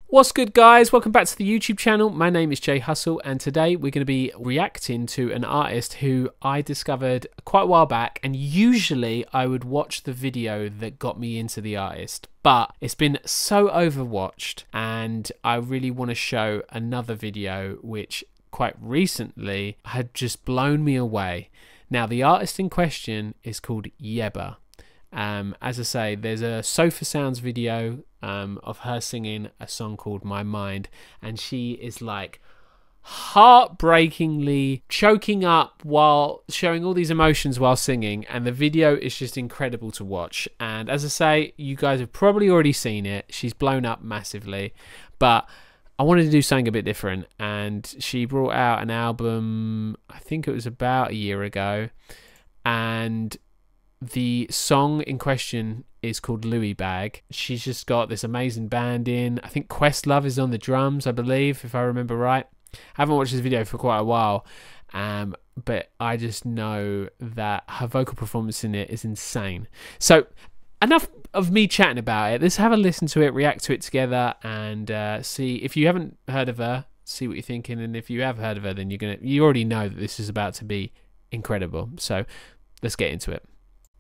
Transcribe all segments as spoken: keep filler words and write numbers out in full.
What's good, guys? Welcome back to the YouTube channel. My name is Jay Hustle, and today we're going to be reacting to an artist who I discovered quite a while back, and usually I would watch the video that got me into the artist, but it's been so overwatched and I really want to show another video which quite recently had just blown me away. Now, the artist in question is called Yebba. Um, as I say, there's a Sofa Sounds video um, of her singing a song called My Mind, and she is like heartbreakingly choking up while showing all these emotions while singing, and the video is just incredible to watch. And as I say, you guys have probably already seen it. She's blown up massively, but I wanted to do something a bit different, and she brought out an album, I think it was about a year ago, and the song in question is called Louie Bag. She's just got this amazing band in. I think Questlove is on the drums, I believe, if I remember right. I haven't watched this video for quite a while, um, but I just know that her vocal performance in it is insane. So enough of me chatting about it. Let's have a listen to it, react to it together, and uh, see if you haven't heard of her, see what you're thinking, and if you have heard of her, then you're gonna you already know that this is about to be incredible. So let's get into it.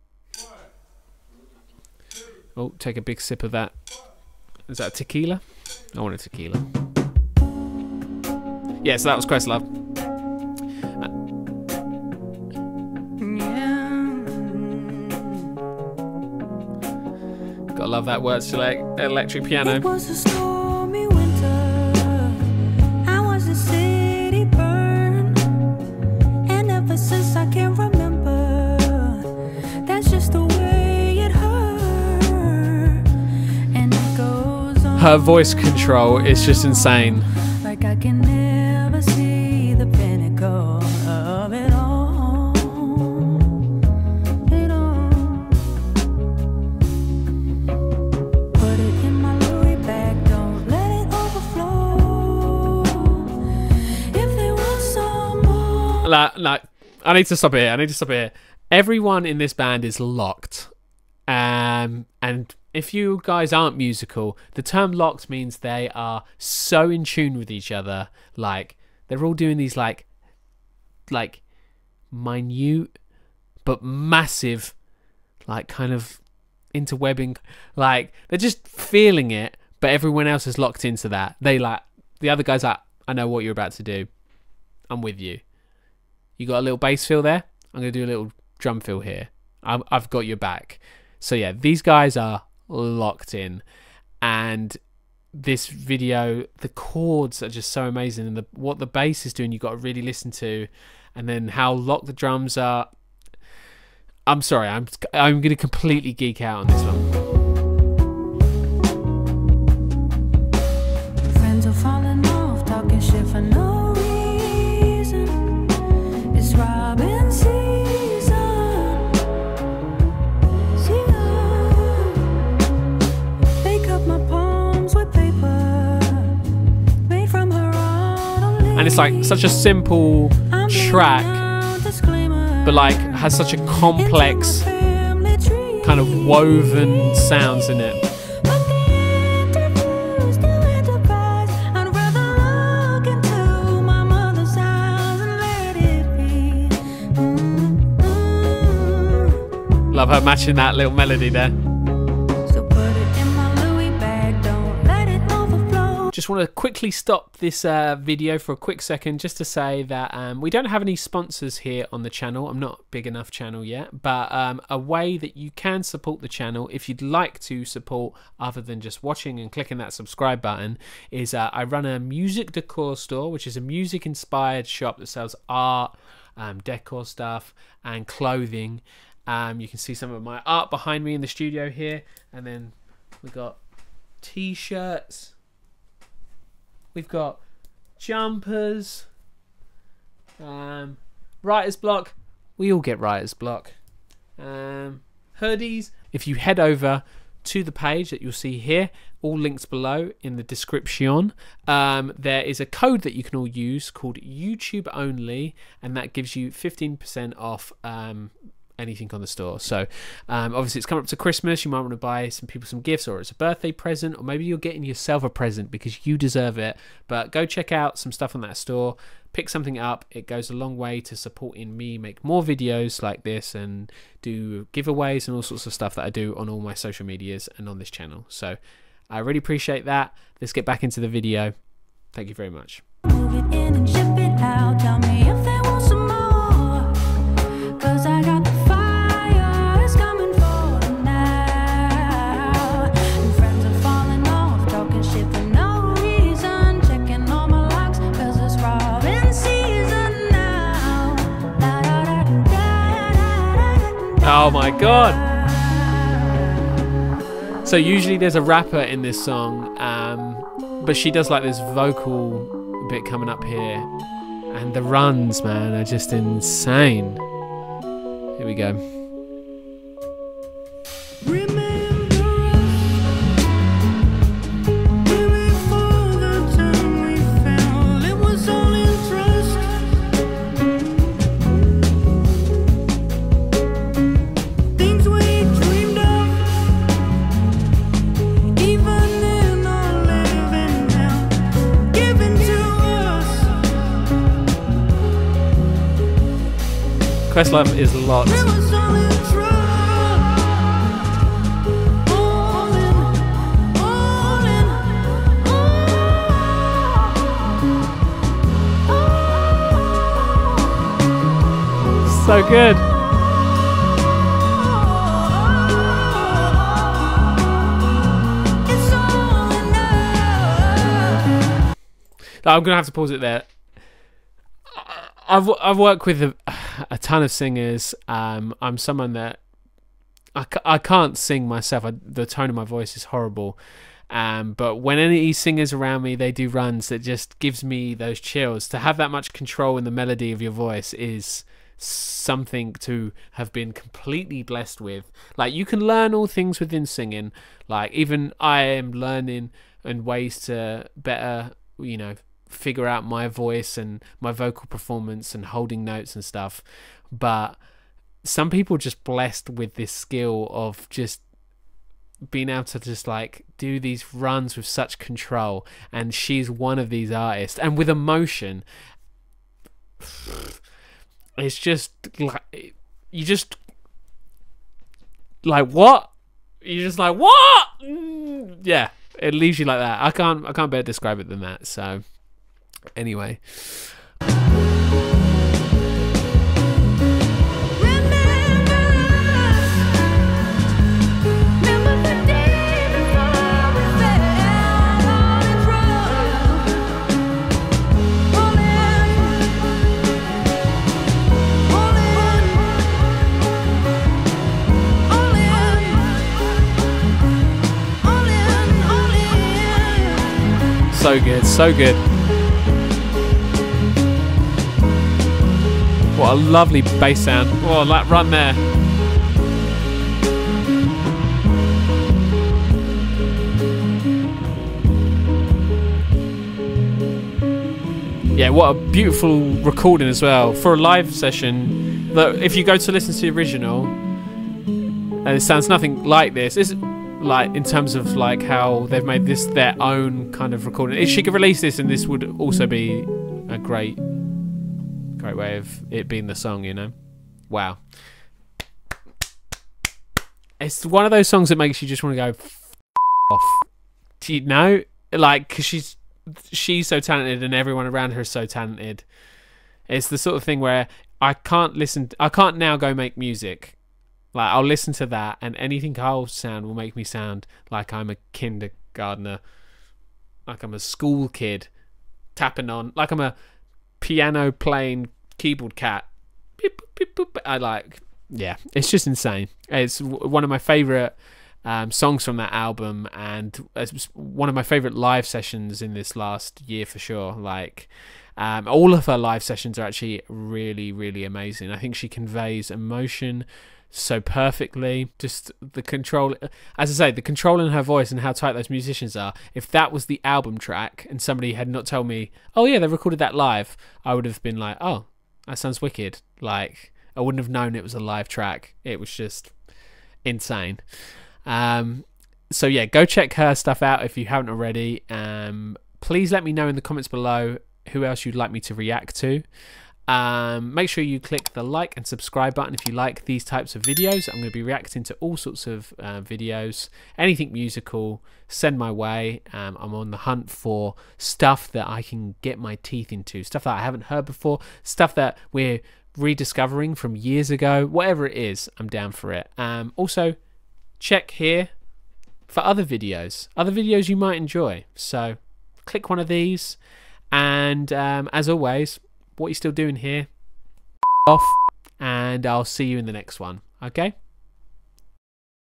Oh, take a big sip of that. Is that a tequila? I want a tequila. Yeah, so that was Questlove. Uh, gotta love that word select electric piano. It was a stormy winter. I was a city burn, and ever since I can remember, that's just the way it hurt. And it goes on. Her voice control is just insane. Like I can never see the pinnacle of it all. It all. Put it in my Louie bag, don't let it overflow. If they want some more. Like, like, I need to stop here. I need to stop here. Everyone in this band is locked. Um, and if you guys aren't musical, the term locked means they are so in tune with each other. Like, they're all doing these like, like minute but massive, like kind of interwebbing. Like, they're just feeling it, but everyone else is locked into that. They like, the other guys like, I know what you're about to do. I'm with you. You got a little bass fill there? I'm going to do a little drum fill here. I've, I've got your back. So yeah, these guys are locked in, and this video, the chords are just so amazing, and the, what the bass is doing, you've got to really listen to, and then how locked the drums are. I'm sorry, I'm I'm gonna completely geek out on this one. Friends are falling off, talking shit for no reason. It's Robin season. And it's like such a simple track, but like has such a complex kind of woven sounds in it. Love her matching that little melody there. Just want to quickly stop this uh, video for a quick second just to say that um, we don't have any sponsors here on the channel. I'm not a big enough channel yet, but um, a way that you can support the channel if you'd like to support other than just watching and clicking that subscribe button is uh, I run a music decor store, which is a music inspired shop that sells art, um, decor stuff and clothing. Um, you can see some of my art behind me in the studio here, and then we got t-shirts. We've got jumpers, um, writer's block. We all get writer's block. Um, hoodies. If you head over to the page that you'll see here, all links below in the description, um, there is a code that you can all use called YouTube Only, and that gives you fifteen percent off um, anything on the store. So um, obviously it's coming up to Christmas. You might want to buy some people some gifts, or it's a birthday present, or maybe you're getting yourself a present because you deserve it. But go check out some stuff on that store. Pick something up. It goes a long way to supporting me make more videos like this and do giveaways and all sorts of stuff that I do on all my social medias and on this channel. So I really appreciate that. Let's get back into the video. Thank you very much. Move it in and ship it out. Tell me if they want some more. 'Cause I got the fire. It's coming for them now. And friends are falling off. Talking shit for no reason. Checking all my locks. 'Cause it's robin season now. Da, da, da, da, da, da, Oh my god. So usually there's a rapper in this song, um, but she does like this vocal bit coming up here, and the runs, man, are just insane. Here we go. Questlove is locked. So good. I'm gonna have to pause it there. I've I've worked with a, a ton of singers. Um, I'm someone that I, I can't sing myself. I, the tone of my voice is horrible. Um, but when any singers around me, they do runs that just gives me those chills. To have that much control in the melody of your voice is something to have been completely blessed with. Like, you can learn all things within singing. Like, even I am learning and ways to better, you know, figure out my voice and my vocal performance and holding notes and stuff. But some people are just blessed with this skill of just being able to just like do these runs with such control, and she's one of these artists, and with emotion. It's just like, you just like, what? You're just like, what? Mm, yeah, it leaves you like that. I can't I can't better describe it than that. So anyway, so good, so good. What a lovely bass sound. Oh, that run there. Yeah, what a beautiful recording as well. For a live session, that if you go to listen to the original, and it sounds nothing like this. It's like, in terms of like how they've made this their own kind of recording. If she could release this, and this would also be a great great way of it being the song, you know. Wow. It's one of those songs that makes you just want to go F off. Do you know? Like, because she's she's so talented and everyone around her is so talented. It's the sort of thing where I can't listen, I can't now go make music. Like, I'll listen to that, and anything I'll sound will make me sound like I'm a kindergartner, like I'm a school kid tapping on, like I'm a piano playing keyboard cat. Beep, beep, beep, beep. I like, yeah, it's just insane. It's one of my favorite um, songs from that album, and it's one of my favorite live sessions in this last year for sure. Like, um, all of her live sessions are actually really, really amazing. I think she conveys emotion so perfectly. Just the control, as I say, the control in her voice and how tight those musicians are. If that was the album track and somebody had not told me, oh yeah, they recorded that live, I would have been like, oh, that sounds wicked. Like, I wouldn't have known it was a live track. It was just insane. Um, so yeah, go check her stuff out if you haven't already. Um, please let me know in the comments below who else you'd like me to react to. Um, make sure you click the like and subscribe button if you like these types of videos. I'm going to be reacting to all sorts of uh, videos. Anything musical, send my way. Um, I'm on the hunt for stuff that I can get my teeth into, stuff that I haven't heard before, stuff that we're rediscovering from years ago. Whatever it is, I'm down for it. Um, also, check here for other videos, other videos you might enjoy. So click one of these, and um, as always, what are you still doing here? Off, and I'll see you in the next one. Okay?